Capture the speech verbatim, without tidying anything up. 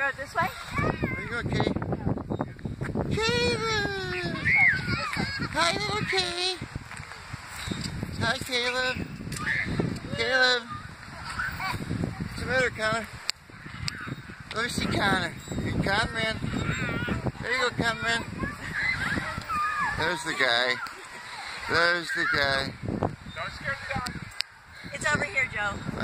go this way? There you go, Kay. Caleb! Hi, little Kay. Hi, Caleb. Caleb. What's the matter, Connor? Let me see Connor. Conman. There you go, Conman. There's the guy. There's the guy. It's over here, Joe.